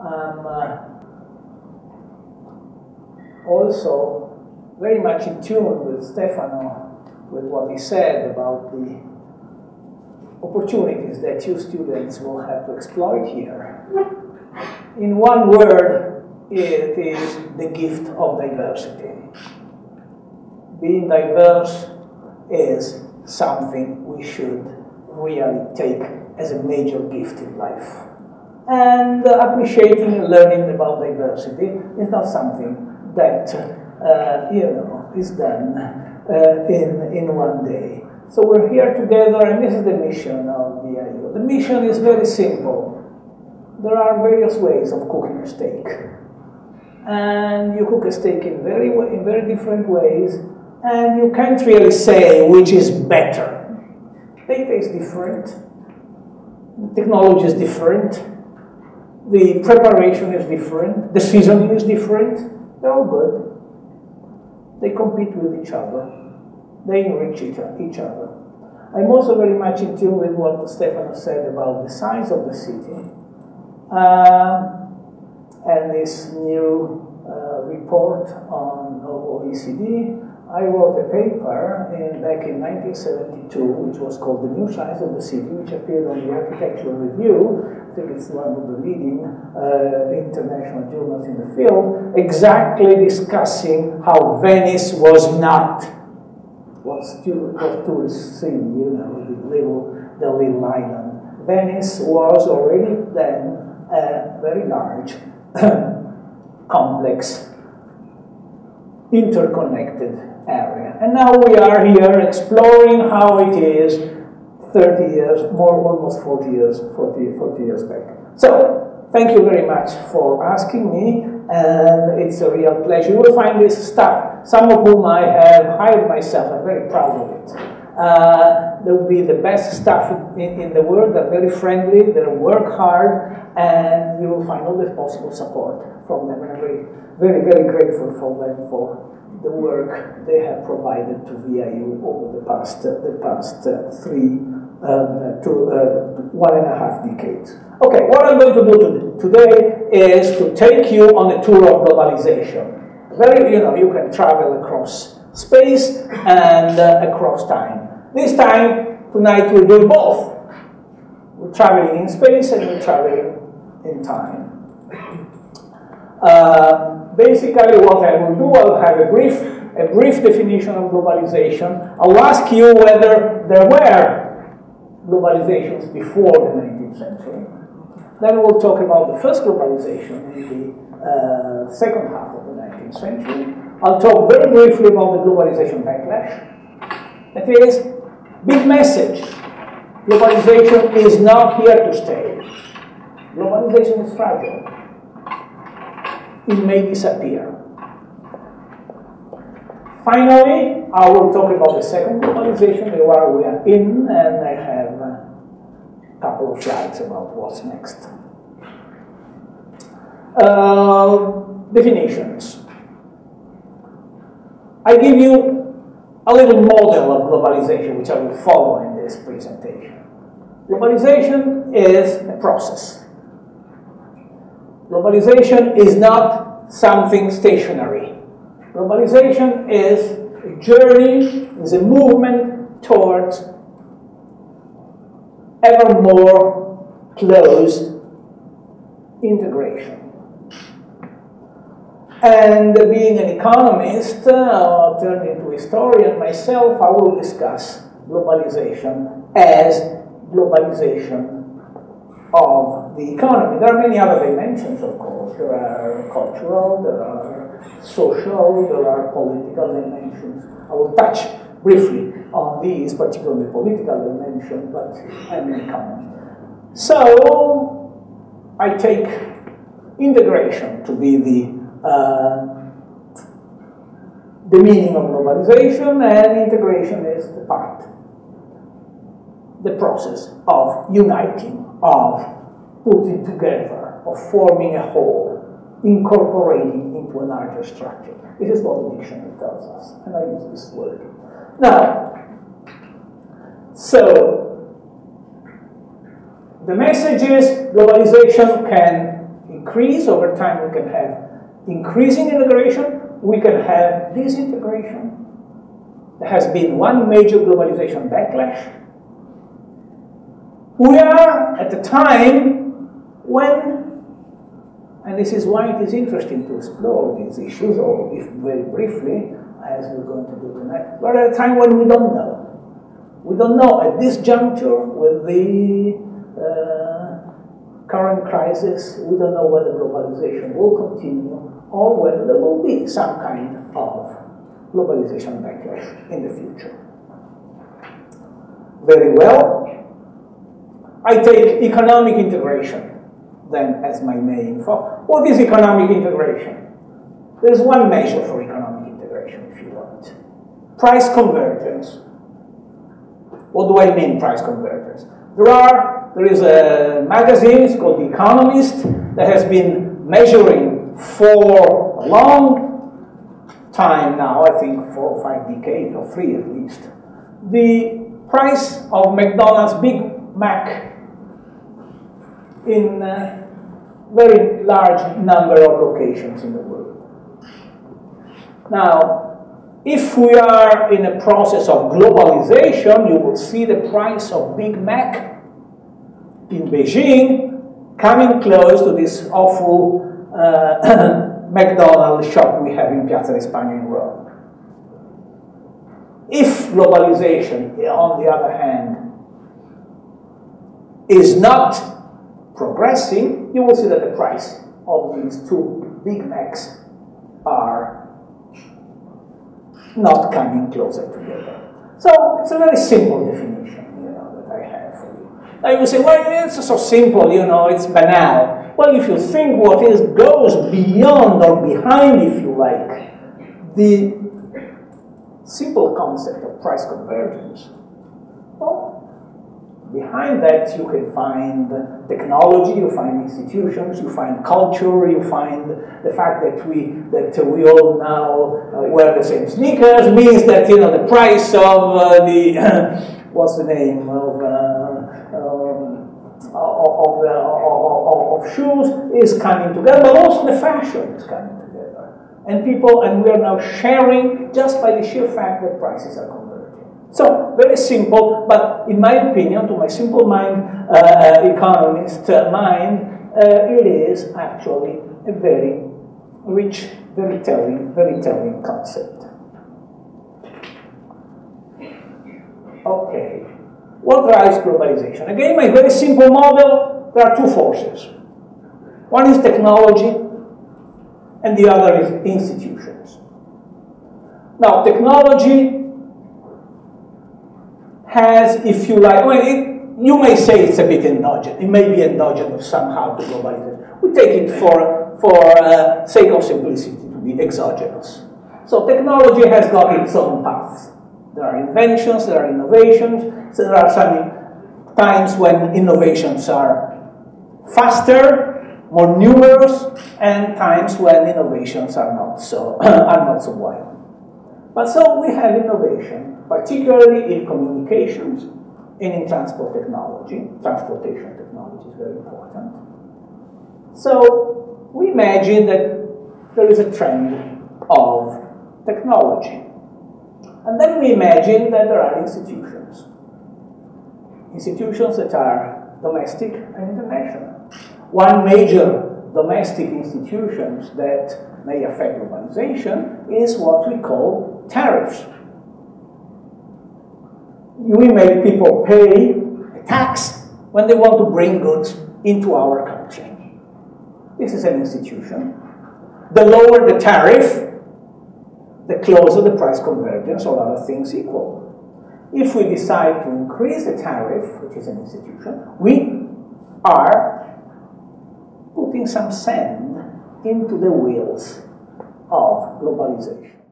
I'm also very much in tune with Stefano, with what he said about the opportunities that you students will have to exploit here. In one word, it is the gift of diversity. Being diverse is something we should really take as a major gift in life. And appreciating and learning about diversity is not something that is done in one day. So we're here together, and this is the mission of VIU. The mission is very simple. There are various ways of cooking a steak, and you cook a steak in very different ways, and you can't really say which is better. They taste different. The technology is different. The preparation is different. The seasoning is different. They're all good. They compete with each other. They enrich each other. I'm also very much in tune with what Stefano said about the size of the city. And this new report on OECD. I wrote a paper back in 1972, which was called The New Size of the City, which appeared on the Architectural Review. I think it's one of the leading international journals in the field, exactly discussing how Venice was not what tourists see, the little island. Venice was already then a very large, complex, interconnected area. And now we are here exploring how it is 30 years, almost 40 years back. So, thank you very much for asking me, and it's a real pleasure. You will find this stuff, some of whom I have hired myself. I'm very proud of it. They will be the best staff in the world. They're very friendly, they work hard, and you will find all the possible support from them. And I'm very grateful for them for the work they have provided to VIU over the past 1.5 decades. Okay, what I'm going to do today is to take you on a tour of globalization. You can travel across space and across time. This time, tonight, we'll do both. We're traveling in space and we're traveling in time. Basically, what I will do, I'll have a brief definition of globalization. I'll ask you whether there were globalizations before the 19th century. Then we'll talk about the first globalization in the second half of the 19th century. I'll talk very briefly about the globalization backlash. That is, big message. Globalization is not here to stay. Globalization is fragile. It may disappear. Finally, I will talk about the second globalization, the one we are in, and I have a couple of slides about what's next. Definitions. I give you a little model of globalization, which I will follow in this presentation. Globalization is a process. Globalization is not something stationary. Globalization is a journey, is a movement towards ever more close integration. And being an economist, turned into historian myself, I will discuss globalization as globalization of the economy. There are many other dimensions, of course. There are cultural, there are social, there are political dimensions. I will touch briefly on these, particularly the political dimension, but I'm an economist. So, I take integration to be the meaning of globalization, and integration is the process of uniting, of putting together, of forming a whole, incorporating into a larger structure. This is what the dictionary tells us, and I use this word. Now, so, the message is globalization can increase over time. We can have increasing integration. We can have disintegration. There has been one major globalization backlash. We are at a time when, and this is why it is interesting to explore these issues, or if very briefly, as we're going to do tonight, we're at a time when we don't know. We don't know at this juncture with the current crisis, we don't know whether globalization will continue or whether there will be some kind of globalization backlash in the future. Very well. I take economic integration then as my main focus. What is economic integration? There's one measure for economic integration, if you want. Price convergence. What do I mean, price convergence? There is a magazine, it's called The Economist, that has been measuring for a long time now, I think 4 or 5 decades, or 3 at least, the price of McDonald's Big Mac in a very large number of locations in the world. Now, if we are in a process of globalization, you will see the price of Big Mac in Beijing coming close to this awful McDonald's shop we have in Piazza di Spagna in Rome. If globalization, on the other hand, is not progressing, you will see that the price of these 2 Big Macs are not coming closer together. So it's a very simple definition, that I have for you. Now you say, well, it's so simple, it's banal. Well, if you think what goes beyond or behind, if you like, the simple concept of price convergence, well, behind that you can find technology, you find institutions, you find culture, you find the fact that we all now wear the same sneakers, means that the price of the what's the name of shoes is coming together, but also the fashion is coming together, and we are now sharing just by the sheer fact that prices are converging. So, very simple, but in my opinion, to my simple mind, economist mind, it is actually a very rich, very telling concept. Okay, what drives globalization? Again, my very simple model, there are 2 forces. One is technology, and the other is institutions. Now, technology has, if you like, you may say it's a bit endogenous. It may be endogenous somehow to globalization. We take it for sake of simplicity to be exogenous. So technology has got its own paths. There are inventions, there are innovations. So there are some times when innovations are faster, more numerous, and times when innovations are not so wild. But so we have innovation, particularly in communications and in transport technology. Transportation technology is very important. So we imagine that there is a trend of technology. And then we imagine that there are institutions. Institutions that are domestic and international. One major domestic institution that may affect globalization is what we call tariffs. We make people pay a tax when they want to bring goods into our country. This is an institution. The lower the tariff, the closer the price convergence or other things equal. If we decide to increase the tariff, which is an institution, we are putting some sand into the wheels of globalization.